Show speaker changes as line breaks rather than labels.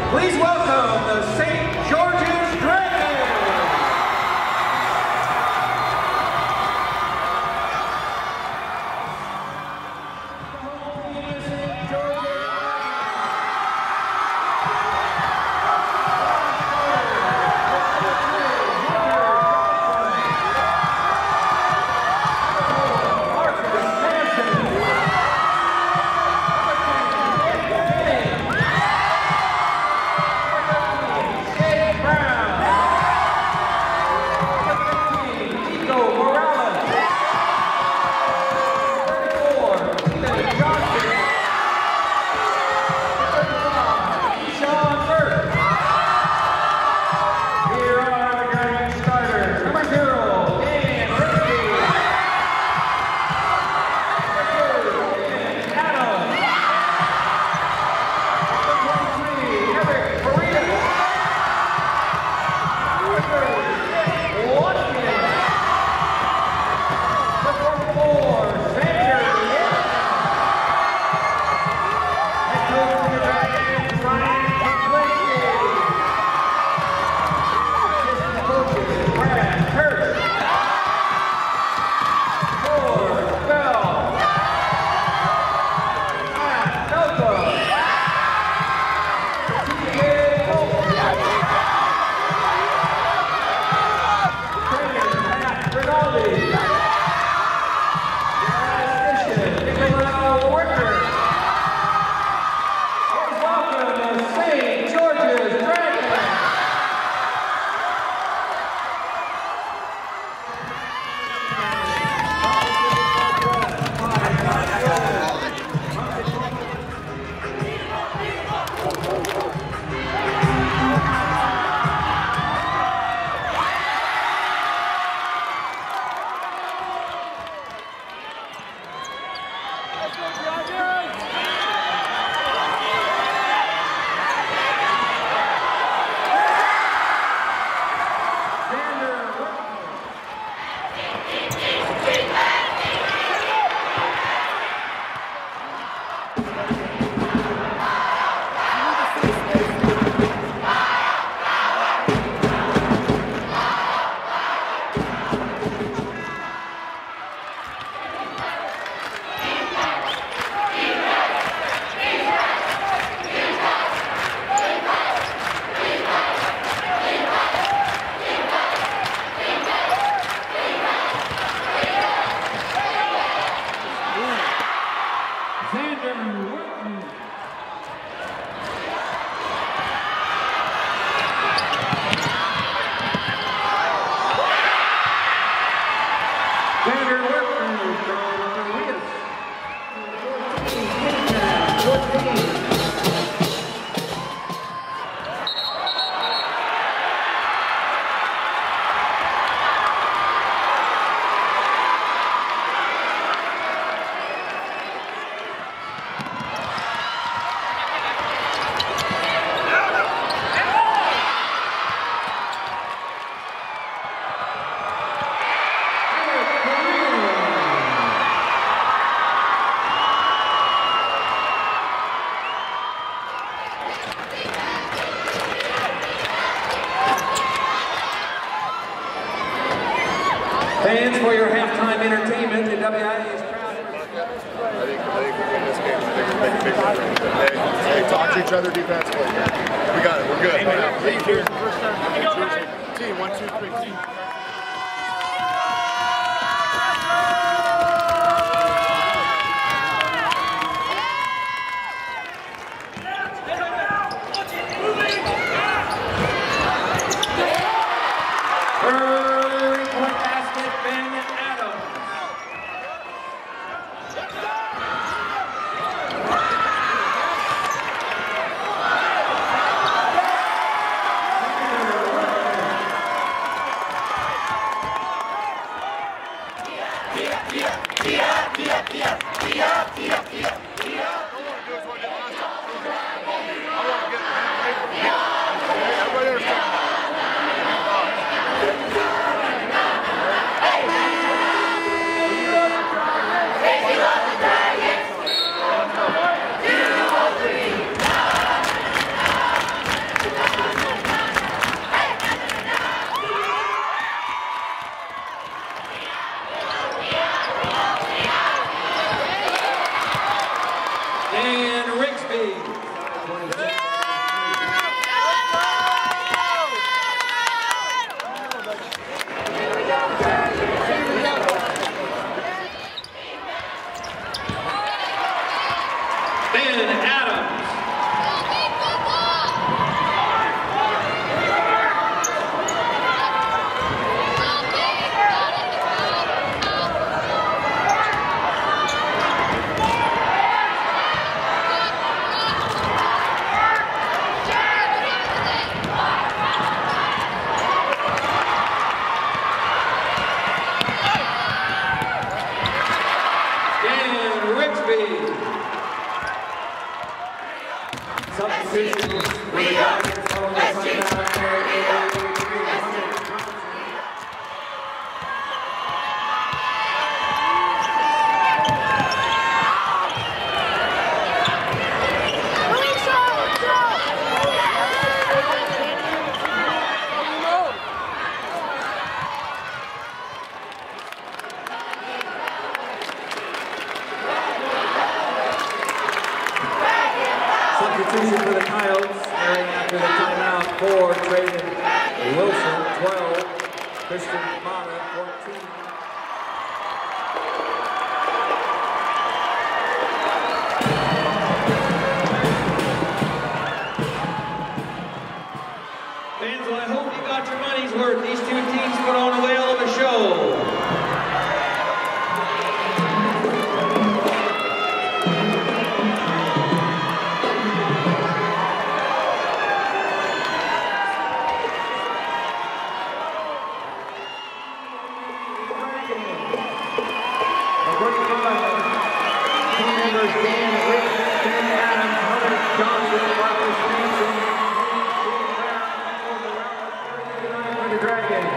Please welcome the St. George's Dragons. Xander Werkman. Xander Werkman from Coyotes. Fans, for your halftime entertainment, the WIA is proud.
I think we win this game. I think we're making big difference. Hey, talk to each other defensively. We got it. We're good. Leave here. Team, 1, 2, 3. Team.
Substitution for the Dragons following the timeout. Substitution for the Coyotes, carrying after the timeout for Traden Wilson, 12, Christian Mata, 14.
Fans, well, I hope you got your money's worth. These two teams put on a whale of a show.
Dragons.